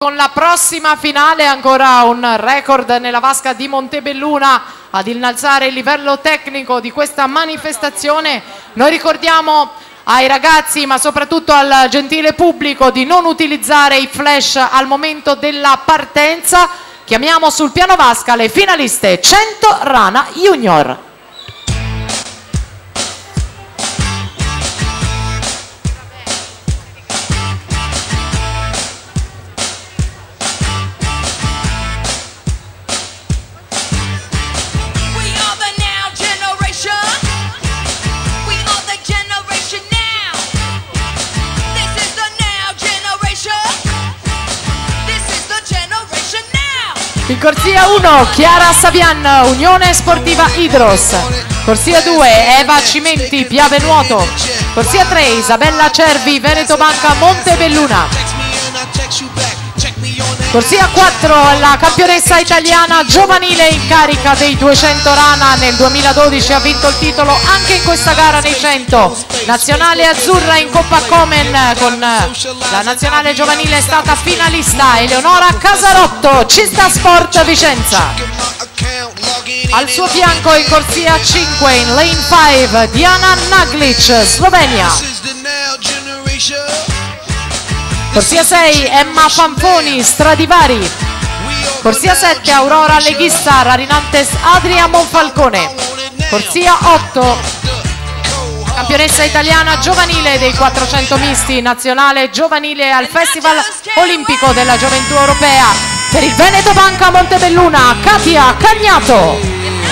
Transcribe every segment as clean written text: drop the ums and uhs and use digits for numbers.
con la prossima finale, ancora un record nella vasca di Montebelluna ad innalzare il livello tecnico di questa manifestazione. Noi ricordiamo ai ragazzi, ma soprattutto al gentile pubblico, di non utilizzare i flash al momento della partenza. Chiamiamo sul piano vasca le finaliste 100 Rana Junior. In corsia 1 Chiara Savian, Unione Sportiva Idros. Corsia 2 Eva Cimenti, Piave Nuoto. Corsia 3 Isabella Cervi, Veneto Banca Montebelluna. Corsia 4 la campionessa italiana giovanile in carica dei 200 Rana, nel 2012 ha vinto il titolo anche in questa gara nei 100. Nazionale azzurra in Coppa Komen, con la nazionale giovanile è stata finalista Eleonora Casarotto, Cista Sport Vicenza. Al suo fianco in corsia 5 in lane 5 Diana Naglic, Slovenia. Corsia 6 Emma Fanfoni, Stradivari. Corsia 7 Aurora Leghista, Rarinantes Adria Monfalcone. Corsia 8 campionessa italiana giovanile dei 400 misti, nazionale giovanile al Festival Olimpico della Gioventù Europea per il Veneto Banca Montebelluna, Katia Cagnato.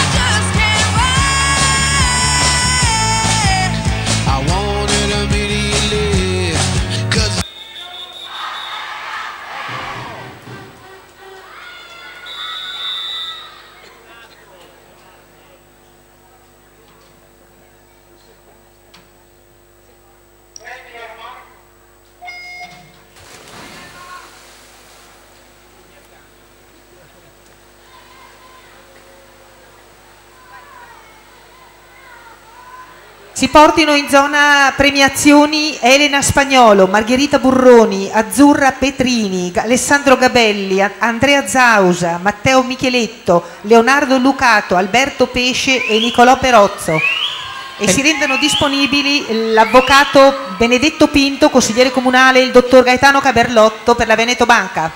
Si portino in zona premiazioni Elena Spagnolo, Margherita Burroni, Azzurra Petrini, Alessandro Gabelli, Andrea Zausa, Matteo Micheletto, Leonardo Lucato, Alberto Pesce e Nicolò Perozzo. E si rendano disponibili l'avvocato Benedetto Pinto, consigliere comunale, il dottor Gaetano Caberlotto per la Veneto Banca.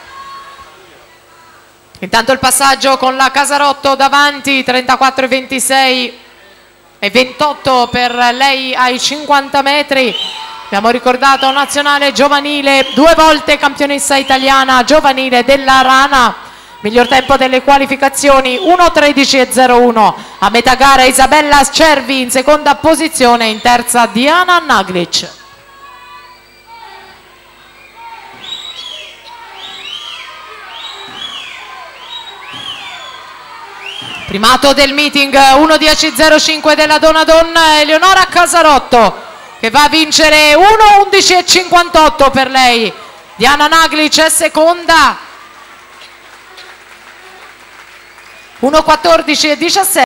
Intanto il passaggio con la Casarotto davanti, 34,26 e 28 per lei ai 50 metri. Abbiamo ricordato nazionale giovanile, 2 volte campionessa italiana giovanile della Rana, miglior tempo delle qualificazioni 1:13,01. A metà gara Isabella Cervi in seconda posizione, in terza Diana Naglic. Primato del meeting 1:10,05 della Donadon, Eleonora Casarotto che va a vincere 1:11,58 per lei. Diana Naglic è seconda, 1:14,17.